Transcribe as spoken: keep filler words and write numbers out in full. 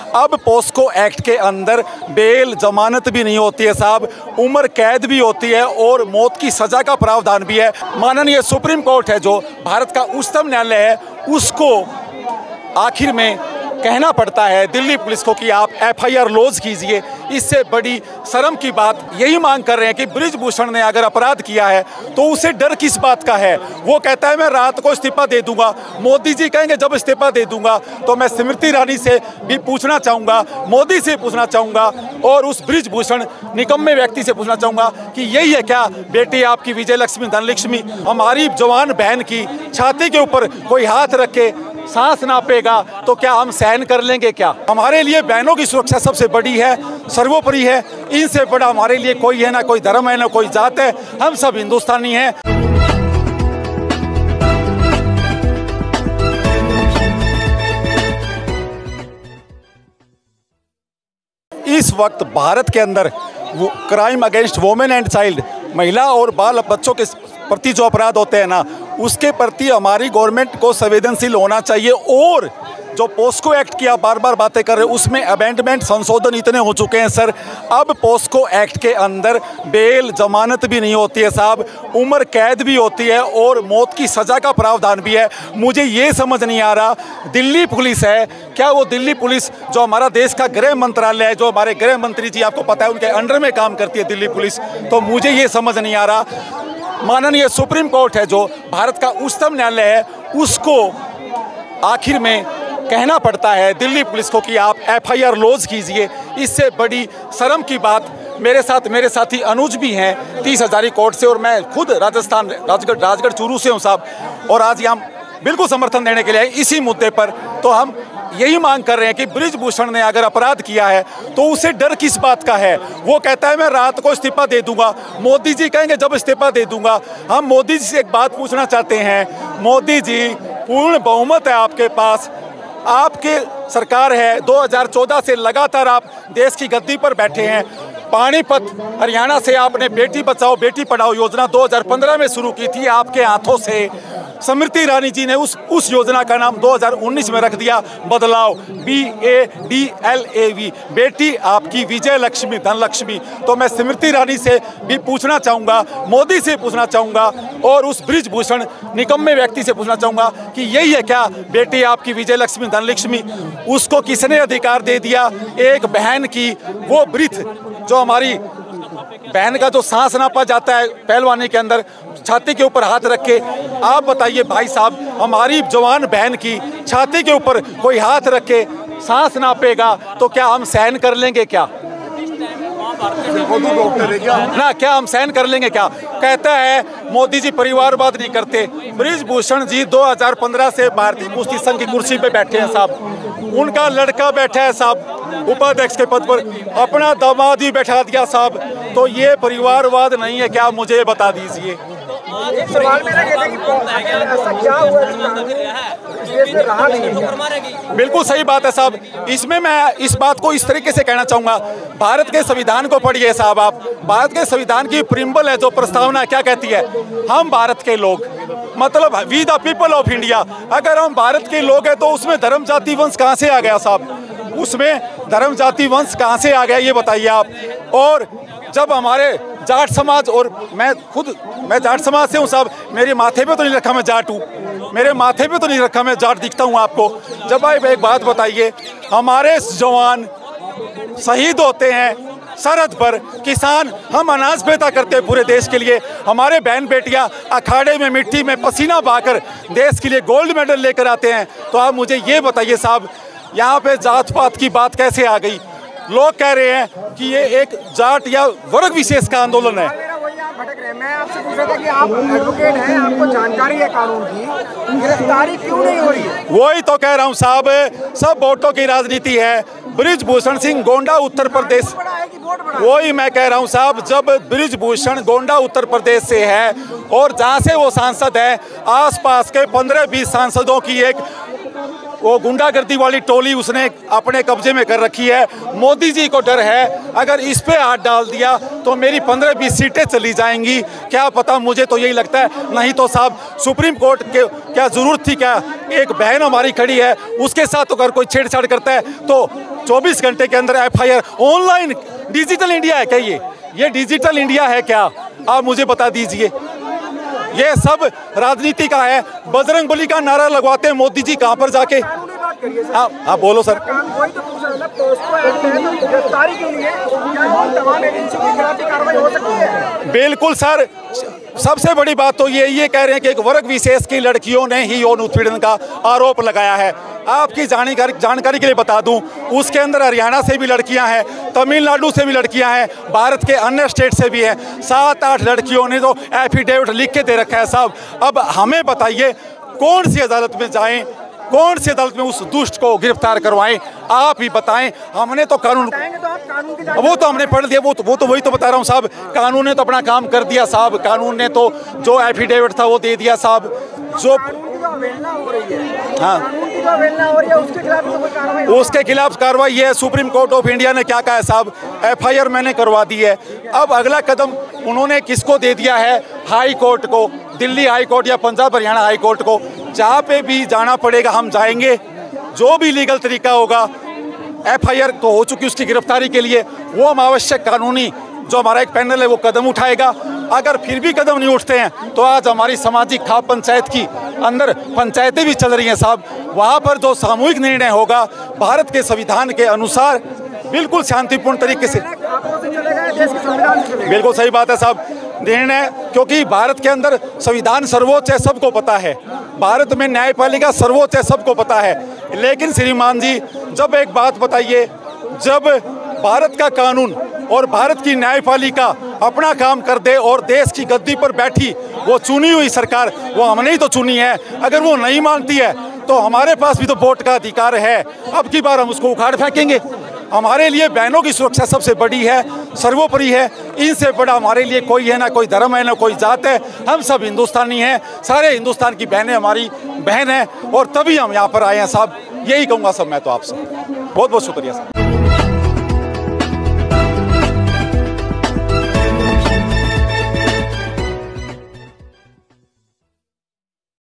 अब POCSO act के अंदर बेल जमानत भी नहीं होती है साहब, उम्र कैद भी होती है और मौत की सज़ा का प्रावधान भी है। माननीय सुप्रीम कोर्ट है जो भारत का उच्चतम न्यायालय है, उसको आखिर में कहना पड़ता है दिल्ली पुलिस को कि आप एफ आई आर लॉन्च कीजिए। इससे बड़ी शर्म की बात यही मांग कर रहे हैं कि बृजभूषण ने अगर अपराध किया है तो उसे डर किस बात का है। वो कहता है मैं रात को इस्तीफा दे दूंगा, मोदी जी कहेंगे जब इस्तीफा दे दूंगा। तो मैं स्मृति ईरानी से भी पूछना चाहूँगा, मोदी से पूछना चाहूँगा और उस बृजभूषण निकम्मे व्यक्ति से पूछना चाहूँगा कि यही है क्या बेटी आपकी विजय लक्ष्मी धनलक्ष्मी? हमारी जवान बहन की छाती के ऊपर कोई हाथ रख के सांस नापेगा तो क्या हम सहन कर लेंगे क्या? हमारे लिए बहनों की सुरक्षा सबसे बड़ी है, सर्वोपरि है। इनसे बड़ा हमारे लिए कोई है ना, कोई धर्म है ना कोई जात है, हम सब हिंदुस्तानी हैं। इस वक्त भारत के अंदर वो crime against women and child, महिला और बाल बच्चों के प्रति जो अपराध होते हैं ना, उसके प्रति हमारी गवर्नमेंट को संवेदनशील होना चाहिए। और जो पोस्को एक्ट की आप बार बार बातें कर रहे हो, उसमें अमेंडमेंट संशोधन इतने हो चुके हैं सर, अब पोस्को एक्ट के अंदर बेल जमानत भी नहीं होती है साहब, उम्र कैद भी होती है और मौत की सज़ा का प्रावधान भी है। मुझे ये समझ नहीं आ रहा, दिल्ली पुलिस है क्या वो दिल्ली पुलिस जो हमारा देश का गृह मंत्रालय है, जो हमारे गृह मंत्री जी आपको पता है उनके अंडर में काम करती है दिल्ली पुलिस, तो मुझे ये समझ नहीं आ रहा। माननीय सुप्रीम कोर्ट है जो भारत का उच्चतम न्यायालय है, उसको आखिर में कहना पड़ता है दिल्ली पुलिस को कि आप एफ आई आर लॉन्च कीजिए। इससे बड़ी शर्म की बात मेरे साथ मेरे साथी अनुज भी हैं तीस हजारी कोर्ट से, और मैं खुद राजस्थान राजगढ़ राजगढ़ चूरू से हूँ साहब, और आज यहाँ बिल्कुल समर्थन देने के लिए इसी मुद्दे पर। तो हम यही मांग कर रहे हैं कि बृजभूषण ने अगर अपराध किया है तो उसे डर किस बात का है। वो कहता है मैं रात को इस्तीफा दे दूंगा, मोदी जी कहेंगे जब इस्तीफा दे दूंगा। हम मोदी जी से एक बात पूछना चाहते हैं, मोदी जी पूर्ण बहुमत है आपके पास, आपके सरकार है, दो हज़ार चौदह से लगातार आप देश की गद्दी पर बैठे हैं। पानीपत हरियाणा से आपने बेटी बचाओ बेटी पढ़ाओ योजना दो हज़ार पंद्रह में शुरू की थी आपके हाथों से। स्मृति ईरानी जी ने उस उस योजना का नाम दो हज़ार उन्नीस में रख दिया बदलाव, B A D L A V, बेटी आपकी विजय लक्ष्मी धनलक्ष्मी। तो मैं स्मृति ईरानी से भी पूछना चाहूँगा, मोदी से पूछना चाहूँगा और उस बृजभूषण निकम्मे व्यक्ति से पूछना चाहूँगा कि यही है क्या बेटी आपकी विजय लक्ष्मी धनलक्ष्मी? उसको किसने अधिकार दे दिया एक बहन की वो ब्रीथ, जो हमारी बहन का जो सांस नापा जाता है पहलवानी के अंदर, छाती के ऊपर हाथ रख के? आप बताइए भाई साहब, हमारी जवान बहन की छाती के ऊपर कोई हाथ रख के सांस नापेगा तो क्या हम सहन कर लेंगे क्या? ना क्या हम सहन कर लेंगे क्या? कहता है मोदी जी परिवारवाद नहीं करते। बृजभूषण जी दो हज़ार पंद्रह से भारतीय कुश्ती संघ की कुर्सी पे बैठे हैं साहब, उनका लड़का बैठा है साहब उपाध्यक्ष के पद पर, अपना दामाद ही बैठा दिया साहब। तो ये परिवारवाद नहीं है क्या? मुझे बता दीजिए। सवाल मेरा कहना है कि ऐसा क्या हुआ इसमें रहा नहीं? बिल्कुल सही बात है साहब। इसमें मैं इस बात को इस तरीके से कहना चाहूँगा, भारत के संविधान को पढ़िए साहब आप। भारत के संविधान की प्रिम्बल है जो प्रस्तावना क्या कहती है, हम भारत के लोग, मतलब we the people of India. अगर हम भारत के लोग हैं तो उसमें धर्म जाति वंश कहाँ से आ गया साहब? उसमें धर्म जाति वंश कहाँ से आ गया ये बताइए आप। और जब हमारे जाट समाज, और मैं खुद मैं जाट समाज से हूँ साहब, मेरे माथे पे तो नहीं रखा मैं जाट हूँ, मेरे माथे पे तो नहीं रखा मैं जाट दिखता हूँ आपको। जब आप एक बात बताइए, हमारे जवान शहीद होते हैं सरहद पर, किसान हम अनाज पैदा करते हैं पूरे देश के लिए, हमारे बहन बेटियां अखाड़े में मिट्टी में पसीना बहाकर देश के लिए गोल्ड मेडल लेकर आते हैं। तो आप मुझे ये बताइए साहब, यहाँ पे जात पात की बात कैसे आ गई? लोग कह रहे हैं कि ये एक जाट या वर्ग विशेष का आंदोलन है। मैं आपसे पूछ रहा था कि आप एडवोकेट हैं, आपको जानकारी है कानून की, गिरफ्तारी क्यों नहीं हो रही है? वही तो कह रहा हूँ साहब, सब वोटों की राजनीति है। बृजभूषण सिंह गोंडा उत्तर प्रदेश, वही मैं कह रहा हूँ साहब, जब बृजभूषण गोंडा उत्तर प्रदेश से है और जहाँ से वो सांसद है, आसपास के पंद्रह बीस सांसदों की एक वो गुंडागर्दी वाली टोली उसने अपने कब्जे में कर रखी है। मोदी जी को डर है अगर इस पे हाथ डाल दिया तो मेरी पंद्रह बीस सीटें चली जाएंगी। क्या पता, मुझे तो यही लगता है। नहीं तो साहब सुप्रीम कोर्ट के क्या ज़रूरत थी? क्या एक बहन हमारी खड़ी है उसके साथ अगर कोई छेड़छाड़ करता है तो चौबीस घंटे के अंदर F I R online. Digital India है क्या ये? ये डिजिटल इंडिया है क्या? आप मुझे बता दीजिए। ये सब राजनीति का है। बजरंग बली का नारा लगवाते हैं मोदी जी कहाँ पर जाके। हाँ हाँ बोलो सर। वही तो पूछ रहा था, गिरफ्तारी के लिए तमाम एजेंसियों के खिलाफ कार्रवाई हो सकती है? बिल्कुल सर। सबसे बड़ी बात तो ये ये कह रहे हैं कि एक वर्ग विशेष की लड़कियों ने ही यौन उत्पीड़न का आरोप लगाया है। आपकी जानकारी जानकारी के लिए बता दूं, उसके अंदर हरियाणा से भी लड़कियां हैं, तमिलनाडु से भी लड़कियां हैं, भारत के अन्य स्टेट से भी हैं। सात आठ लड़कियों ने तो एफिडेविट लिख के दे रखा है साहब। अब हमें बताइए कौन सी अदालत में जाएं, कौन सी अदालत में उस दुष्ट को गिरफ्तार करवाएं? आप ही बताएं। हमने तो कानून, वो तो हमने पढ़ लिया, वो तो वो तो वही तो बता रहा हूँ साहब। कानून ने तो अपना काम कर दिया साहब। कानून ने तो जो एफिडेविट था वो दे दिया साहब। जो हाँ, उसके खिलाफ कार्रवाई है। सुप्रीम कोर्ट ऑफ इंडिया ने क्या कहा है साहब? एफ आई आर मैंने करवा दी है। अब अगला कदम उन्होंने किसको दे दिया है? हाई कोर्ट को, दिल्ली हाई कोर्ट या पंजाब हरियाणा हाई कोर्ट को। जहाँ पे भी जाना पड़ेगा हम जाएंगे, जो भी लीगल तरीका होगा। एफ आई आर तो हो चुकी उसकी गिरफ्तारी के लिए, वो हम आवश्यक कानूनी जो हमारा एक पैनल है वो कदम उठाएगा। अगर फिर भी कदम नहीं उठते हैं तो आज हमारी सामाजिक खाप पंचायत की अंदर पंचायतें भी चल रही हैं साहब। वहाँ पर जो सामूहिक निर्णय होगा भारत के संविधान के अनुसार बिल्कुल शांतिपूर्ण तरीके से, बिल्कुल सही बात है साहब, निर्णय, क्योंकि भारत के अंदर संविधान सर्वोच्च है, सबको पता है। भारत में न्यायपालिका सर्वोच्च है, सबको पता है। लेकिन श्रीमान जी, जब एक बात बताइए, जब भारत का कानून और भारत की न्यायपालिका अपना काम कर दे और देश की गद्दी पर बैठी वो चुनी हुई सरकार, वो हमने ही तो चुनी है, अगर वो नहीं मानती है तो हमारे पास भी तो वोट का अधिकार है। अब की बार हम उसको उखाड़ फेंकेंगे। हमारे लिए बहनों की सुरक्षा सबसे बड़ी है, सर्वोपरि है। इनसे बड़ा हमारे लिए कोई है ना, कोई धर्म है ना कोई जात है। हम सब हिंदुस्तानी हैं, सारे हिंदुस्तान की बहनें हमारी बहन हैं और तभी हम यहाँ पर आए हैं साहब। यही कहूँगा सब मैं तो आपसे। बहुत बहुत शुक्रिया साहब।